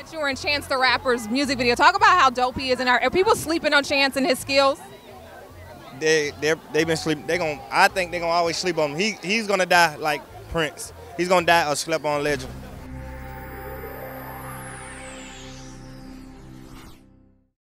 that you were in Chance the Rapper's music video. Talk about how dope he is, and are people sleeping on Chance and his skills? They've been sleeping. I think they're gonna always sleep on him. He's gonna die like Prince. He's gonna die a slept on legend.